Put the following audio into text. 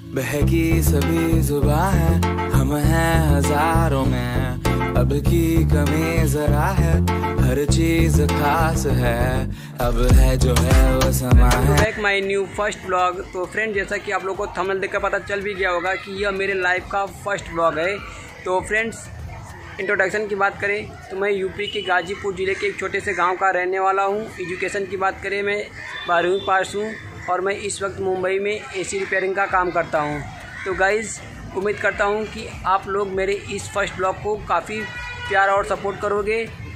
बहकी सभी जुबां है, हम हैं हजारों में, अब की कमी जरा है, हर चीज खास है, अब है जो है वो समा है। Back my new first blog. तो फ्रेंड, जैसा कि आप लोगों को थंबनेल देखकर पता चल भी गया होगा कि यह मेरे लाइफ का फर्स्ट ब्लॉग है। तो फ्रेंड्स, इंट्रोडक्शन की बात करें तो मैं यूपी के गाजीपुर ज़िले के एक छोटे से गांव का रहने वाला हूं। एजुकेशन की बात करें, मैं 12वीं पास हूं और मैं इस वक्त मुंबई में एसी रिपेयरिंग का काम करता हूं। तो गाइज़, उम्मीद करता हूं कि आप लोग मेरे इस फर्स्ट ब्लॉग को काफ़ी प्यार और सपोर्ट करोगे।